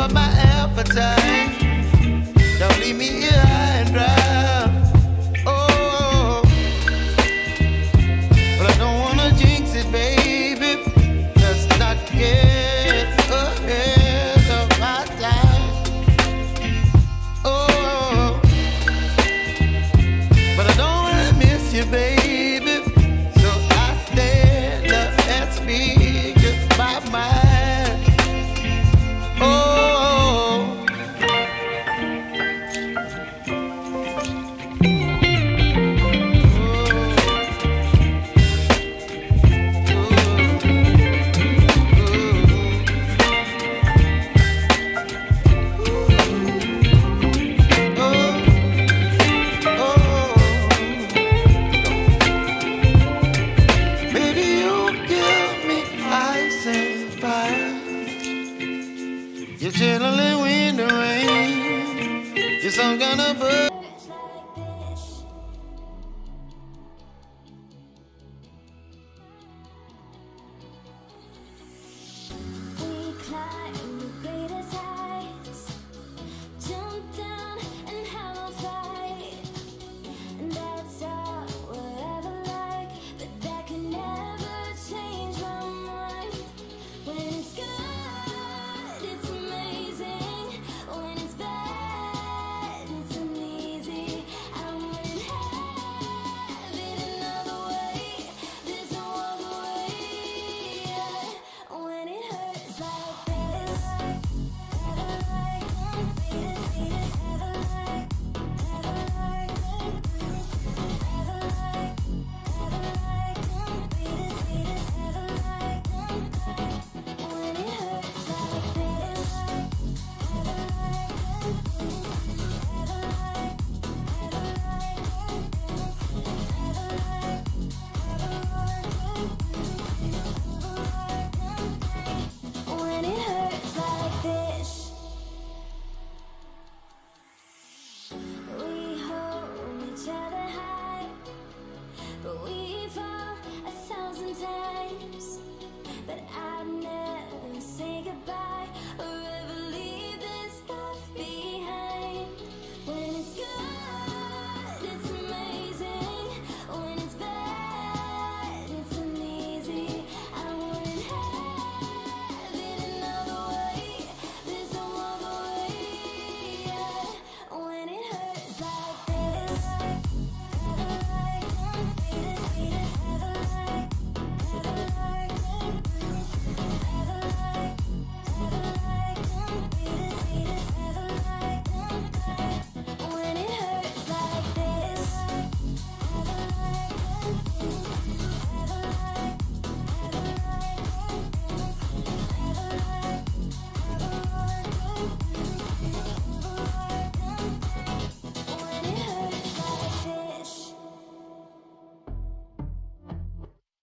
up my appetite. Don't leave me here high and dry. Oh, but I don't wanna jinx it, baby. Let's not get ahead of my time. Oh, but I don't wanna miss you, baby. So I stand up and speak just my mind. Oh. You're chilling in the rain. You're some kind of bird.